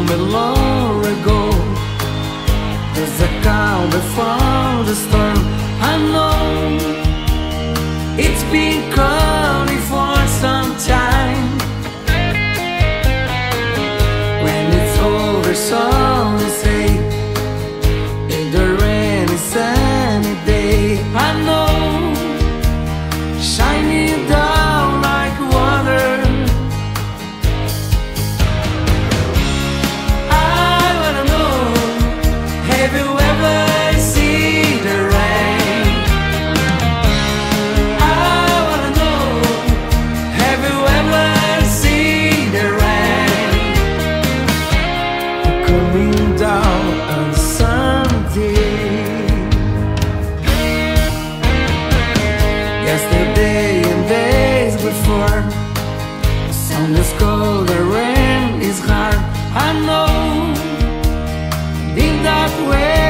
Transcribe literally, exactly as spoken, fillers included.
but long ago. There's a calm before the storm. I know it's been coming for some time. When it's over, so they say, in the rainy sunny day, I know, shining down like water. I wanna know, have you ever seen the rain? I wanna know, have you ever seen the rain? Coming down on Sunday. Yesterday and days before, the sun is cold, the rain is hard. I know, in that way